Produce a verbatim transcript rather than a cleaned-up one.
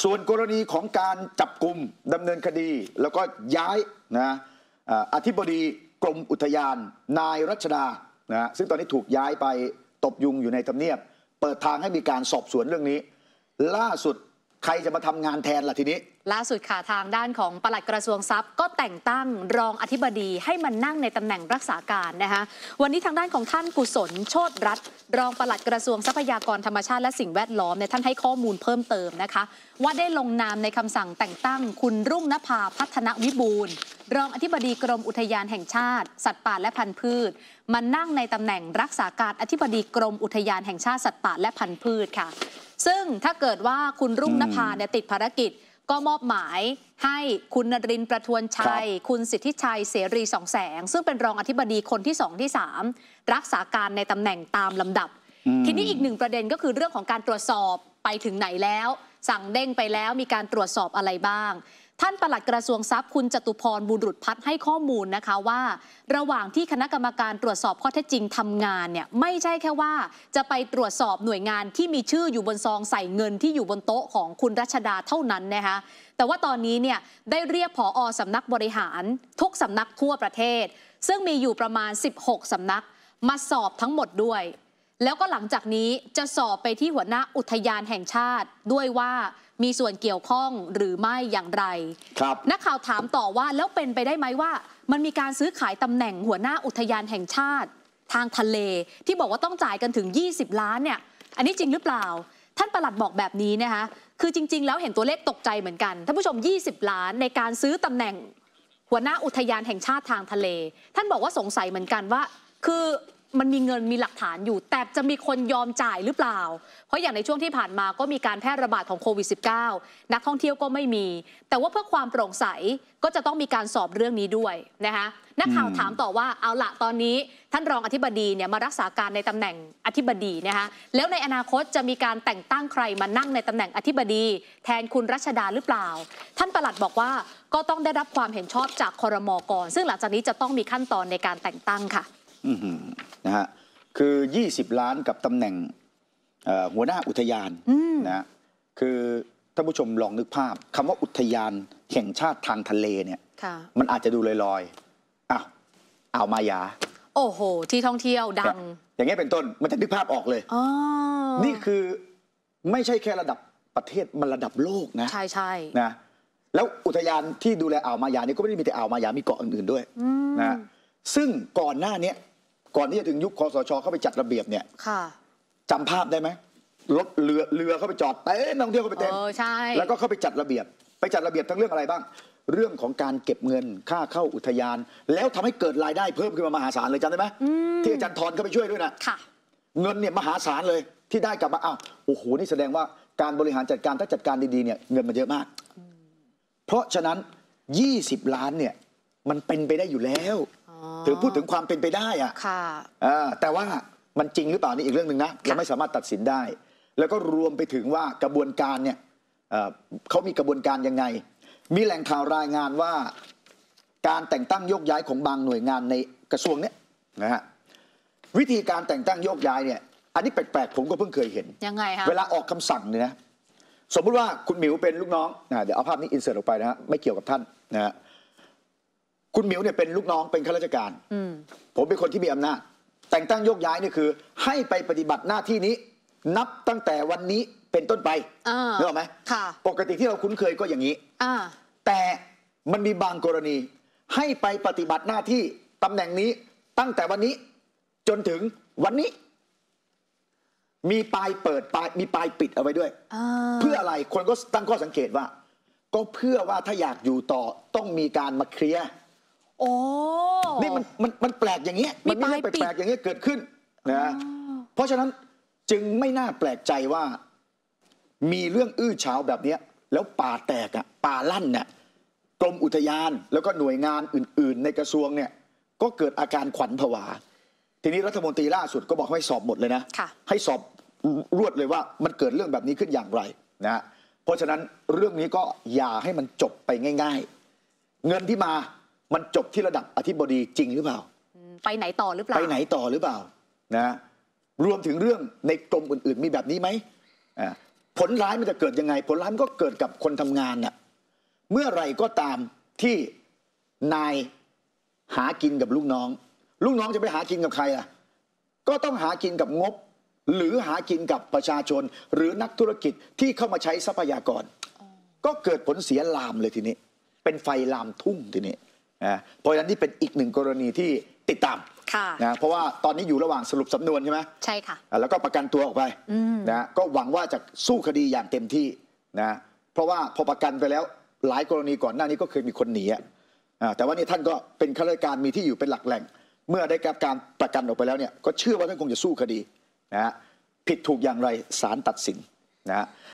ส่วนกรณีของการจับกลุ่มดำเนินคดีแล้วก็ย้ายนะอธิบดีกรมอุทยานนายรัชดานะซึ่งตอนนี้ถูกย้ายไปตบยุงอยู่ในทำเนียบเปิดทางให้มีการสอบสวนเรื่องนี้ล่าสุดใครจะมาทำงานแทนล่ะทีนี้ล่าสุดค่ะทางด้านของปลัดกระทรวงทรัพย์ก็แต่งตั้งรองอธิบดีให้มันนั่งในตำแหน่งรักษาการนะคะวันนี้ทางด้านของท่านกุศลโชติรัตน์รองปลัดกระทรวงทรัพยากรธรรมชาติและสิ่งแวดล้อมเนี่ยท่านให้ข้อมูลเพิ่มเติมนะคะว่าได้ลงนามในคำสั่งแต่งตั้งคุณรุ่งนภาพัฒนวิบูลย์รองอธิบดีกรมอุทยานแห่งชาติสัตว์ป่าและพันธุ์พืชมานั่งในตำแหน่งรักษาการอธิบดีกรมอุทยานแห่งชาติสัตว์ป่าและพันธุ์พืชค่ะซึ่งถ้าเกิดว่าคุณรุ่งนภาเนี่ยติดภารกิจก็มอบหมายให้คุณนรินทร์ประทวนชัย คุณสิทธิชัยเสรีสองแสงซึ่งเป็นรองอธิบดีคนที่สองที่สามรักษาการในตำแหน่งตามลำดับทีนี้อีกหนึ่งประเด็นก็คือเรื่องของการตรวจสอบไปถึงไหนแล้วสั่งเด้งไปแล้วมีการตรวจสอบอะไรบ้างท่านปลัดกระทรวงทรัพย์คุณจตุพรบุรุษพัฒน์ให้ข้อมูลนะคะว่าระหว่างที่คณะกรรมการตรวจสอบข้อเท็จจริงทำงานเนี่ยไม่ใช่แค่ว่าจะไปตรวจสอบหน่วยงานที่มีชื่ออยู่บนซองใส่เงินที่อยู่บนโต๊ะของคุณรัชดาเท่านั้นนะคะแต่ว่าตอนนี้เนี่ยได้เรียกผอ.สำนักบริหารทุกสำนักทั่วประเทศซึ่งมีอยู่ประมาณสิบหกสำนักมาสอบทั้งหมดด้วยแล้วก็หลังจากนี้จะสอบไปที่หัวหน้าอุทยานแห่งชาติด้วยว่ามีส่วนเกี่ยวข้องหรือไม่อย่างไรครับนักข่าวถามต่อว่าแล้วเป็นไปได้ไหมว่ามันมีการซื้อขายตำแหน่งหัวหน้าอุทยานแห่งชาติทางทะเลที่บอกว่าต้องจ่ายกันถึงยี่สิบล้านเนี่ยอันนี้จริงหรือเปล่าท่านปลัดบอกแบบนี้นะคะคือจริงๆแล้วเห็นตัวเลขตกใจเหมือนกันท่านผู้ชมยี่สิบล้านในการซื้อตำแหน่งหัวหน้าอุทยานแห่งชาติทางทะเลท่านบอกว่าสงสัยเหมือนกันว่าคือมันมีเงินมีหลักฐานอยู่แต่จะมีคนยอมจ่ายหรือเปล่าเพราะอย่างในช่วงที่ผ่านมาก็มีการแพร่ระบาดของโควิด สิบเก้า นักท่องเที่ยวก็ไม่มีแต่ว่าเพื่อความโปร่งใสก็จะต้องมีการสอบเรื่องนี้ด้วยนะคะนักข่าวถามต่อว่าเอาละตอนนี้ท่านรองอธิบดีเนี่ยมารักษาการในตำแหน่งอธิบดีนะคะแล้วในอนาคตจะมีการแต่งตั้งใครมานั่งในตำแหน่งอธิบดีแทนคุณรัชดาหรือเปล่าท่านปลัดบอกว่าก็ต้องได้รับความเห็นชอบจากครม.ก่อนซึ่งหลังจากนี้จะต้องมีขั้นตอนในการแต่งตั้งค่ะนะฮะคือยี่สิบล้านกับตำแหน่งหัวหน้าอุทยานนะคือท่านผู้ชมลองนึกภาพคำว่าอุทยานแห่งชาติทางทะเลเนี่ยมันอาจจะดูลอยๆอ้าวอ่าวมายาโอ้โหที่ท่องเที่ยวดังอย่างเงี้ยเป็นต้นมันจะนึกภาพออกเลยนี่คือไม่ใช่แค่ระดับประเทศมันระดับโลกนะใช่ใช่นะแล้วอุทยานที่ดูแลอ่าวมายานี่ก็ไม่ได้มีแต่อ่าวมายามีเกาะอื่นๆด้วยนะซึ่งก่อนหน้านี้ก่อนที่จะถึงยุคคสช.เข้าไปจัดระเบียบเนี่ยจำภาพได้ไหมรถเรือเรือเข้าไปจอดเต้นนักท่องเที่ยวเข้าไปเต้นแล้วก็เข้าไปจัดระเบียบไปจัดระเบียบทั้งเรื่องอะไรบ้างเรื่องของการเก็บเงินค่าเข้าอุทยานแล้วทำให้เกิดรายได้เพิ่มขึ้นมามหาศาลเลยจำได้ไหมที่อาจารย์ธรเข้าไปช่วยด้วยนะเงินเนี่ยมหาศาลเลยที่ได้กลับมาอ้าวโอ้โหนี่แสดงว่าการบริหารจัดการถ้าจัดการดีๆเนี่ยเงินมันเยอะมากเพราะฉะนั้นยี่สิบล้านเนี่ยมันเป็นไปได้อยู่แล้วถือพูดถึงความเป็นไปได้อะแต่ว่ามันจริงหรือเปล่านี่อีกเรื่องหนึ่งนะเราไม่สามารถตัดสินได้แล้วก็รวมไปถึงว่ากระบวนการเนี่ยเขามีกระบวนการยังไงมีแหล่งข่าวรายงานว่าการแต่งตั้งโยกย้ายของบางหน่วยงานในกระทรวงเนี้ยนะฮะวิธีการแต่งตั้งโยกย้ายเนี่ยอันนี้แปลกๆผมก็เพิ่งเคยเห็นยังไงคะเวลาออกคำสั่งเนี่ยนะสมมุติว่าคุณหมิวเป็นลูกน้องเดี๋ยวเอาภาพนี้อินเสิร์ตออกไปนะฮะไม่เกี่ยวกับท่านนะฮะคุณหมิวเนี่ยเป็นลูกน้องเป็นข้าราชการผมเป็นคนที่มีอำนาจแต่งตั้งโยกย้ายนี่คือให้ไปปฏิบัติหน้าที่นี้นับตั้งแต่วันนี้เป็นต้นไปรู้ไหมปกติที่เราคุ้นเคยก็อย่างนี้แต่มันมีบางกรณีให้ไปปฏิบัติหน้าที่ตำแหน่งนี้ตั้งแต่วันนี้จนถึงวันนี้มีปลายเปิดปลายมีปลายปิดเอาไว้ด้วยเพื่ออะไรคนก็ตั้งข้อสังเกตว่าก็เพื่อว่าถ้าอยากอยู่ต่อต้องมีการมาเคลียร์โอ้นี่มันมันมันแปลกอย่างเงี้ยมันมีเรื่องแปลกๆอย่างเงี้ยเกิดขึ้นนะเพราะฉะนั้นจึงไม่น่าแปลกใจว่ามีเรื่องอื้อฉาวแบบนี้แล้วป่าแตกอ่ะป่าลั่นเนี่ยกรมอุทยานแล้วก็หน่วยงานอื่นๆในกระทรวงเนี่ยก็เกิดอาการขวัญผวาทีนี้รัฐมนตรีล่าสุดก็บอกให้สอบหมดเลยนะให้สอบรวดเลยว่ามันเกิดเรื่องแบบนี้ขึ้นอย่างไรนะเพราะฉะนั้นเรื่องนี้ก็อย่าให้มันจบไปง่ายๆเงินที่มามันจบที่ระดับอธิบดีจริงหรือเปล่าไปไหนต่อหรือเปล่าไปไหนต่อหรือเปล่านะรวมถึงเรื่องในกรมอื่นๆมีแบบนี้ไหมผลร้ายมันจะเกิดยังไงผลร้ายมันก็เกิดกับคนทำงานน่ะเมื่อไรก็ตามที่นายหากินกับลูกน้องลูกน้องจะไปหากินกับใครล่ะก็ต้องหากินกับงบหรือหากินกับประชาชนหรือนักธุรกิจที่เข้ามาใช้ทรัพยากรก็เกิดผลเสียลามเลยทีนี้เป็นไฟลามทุ่งทีนี้นะเพราะฉะนั้นนี่เป็นอีกหนึ่งกรณีที่ติดตามนะเพราะว่าตอนนี้อยู่ระหว่างสรุปสำนวนใช่ไหมใช่ค่ะแล้วก็ประกันตัวออกไปนะก็หวังว่าจะสู้คดีอย่างเต็มที่นะเพราะว่าพอประกันไปแล้วหลายกรณีก่อนหน้านี้ก็เคยมีคนหนีอ่ะแต่ว่านี่ท่านก็เป็นข้าราชการมีที่อยู่เป็นหลักแหล่งเมื่อได้รับการประกันออกไปแล้วเนี่ยก็เชื่อว่าท่านคงจะสู้คดีนะผิดถูกอย่างไรศาลตัดสินนะ